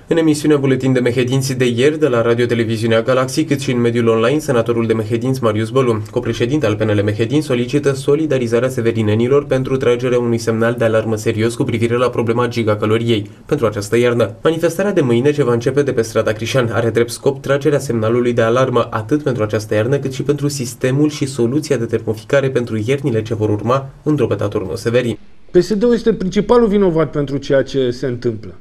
În emisiunea Buletin de Mehedinți de ieri de la Radio-Televiziunea Galaxy, cât și în mediul online, senatorul de Mehedinți Marius Bălu, copreședinte al PNL Mehedinți, solicită solidarizarea severinenilor pentru tragerea unui semnal de alarmă serios cu privire la problema gigacaloriei pentru această iarnă. Manifestarea de mâine, ce va începe de pe strada Crișan, are drept scop tragerea semnalului de alarmă atât pentru această iarnă, cât și pentru sistemul și soluția de termoficare pentru iernile ce vor urma în drobetatul Severin. PSD-ul este principalul vinovat pentru ceea ce se întâmplă.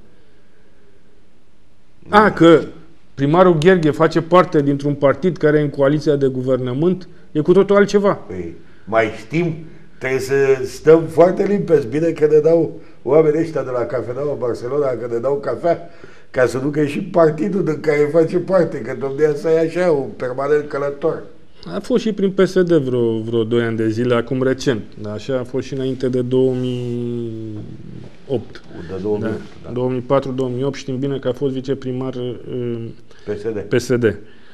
Că primarul Gheorghe face parte dintr-un partid care e în coaliția de guvernământ, e cu totul altceva. Păi, mai știm, trebuie să stăm foarte limpezi. Bine că ne dau oamenii ăștia de la Cafeneaua Barcelona, că ne dau cafea, ca să ducă și partidul din care face parte, că domnia sa e așa, un permanent călător. A fost și prin PSD vreo 2 ani de zile, acum recent. Dar așa a fost și înainte de 2008. De 2008, da. 2004-2008 știm bine că a fost viceprimar PSD.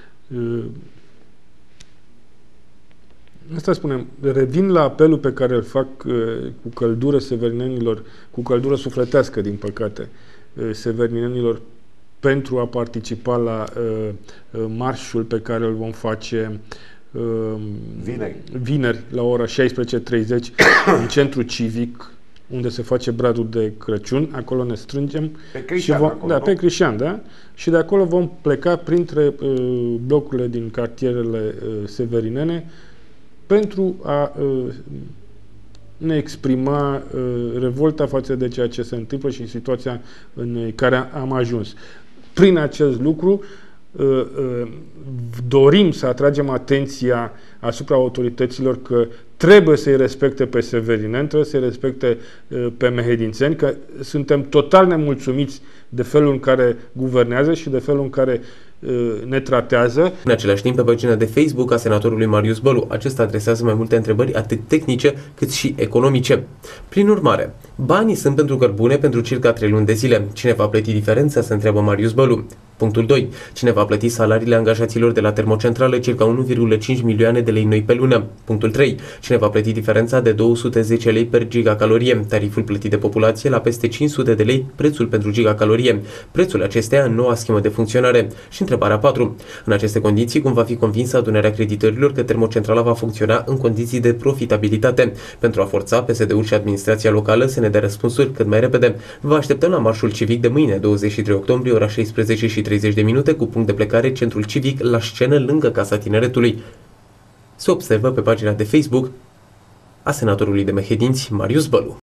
Asta spunem, revin la apelul pe care îl fac cu căldură severinenilor, cu căldură sufletească, din păcate, severinenilor, pentru a participa la marșul pe care îl vom face vineri la ora 16:30 în centru civic, unde se face bradul de Crăciun. Acolo ne strângem pe Crișan, pe Crișan, da? Și de acolo vom pleca printre blocurile din cartierele severinene pentru a ne exprima revolta față de ceea ce se întâmplă și situația în care am ajuns. Prin acest lucru dorim să atragem atenția asupra autorităților că trebuie să-i respecte pe severineni, trebuie să-i respecte pe mehedințeni, că suntem total nemulțumiți de felul în care guvernează și de felul în care ne tratează. În același timp, pe pagina de Facebook a senatorului Marius Bălu, acesta adresează mai multe întrebări, atât tehnice cât și economice. Prin urmare, banii sunt pentru cărbune pentru circa 3 luni de zile. Cine va plăti diferența, se întreabă Marius Bălu. Punctul 2. Cine va plăti salariile angajaților de la termocentrală, circa 1,5 milioane de lei noi pe lună? Punctul 3. Cine va plăti diferența de 210 lei per gigacalorie? Tariful plătit de populație la peste 500 de lei, prețul pentru gigacalorie. Prețul acesteia în noua schemă de funcționare. Și întrebarea 4. În aceste condiții, cum va fi convinsă adunarea creditorilor că termocentrala va funcționa în condiții de profitabilitate? Pentru a forța PSD-ul și administrația locală să ne dea răspunsuri cât mai repede, vă așteptăm la marșul civic de mâine, 23 octombrie, ora 16:30, cu punct de plecare Centrul Civic la scenă lângă Casa Tineretului. Se observă pe pagina de Facebook a senatorului de Mehedinți Marius Bălu.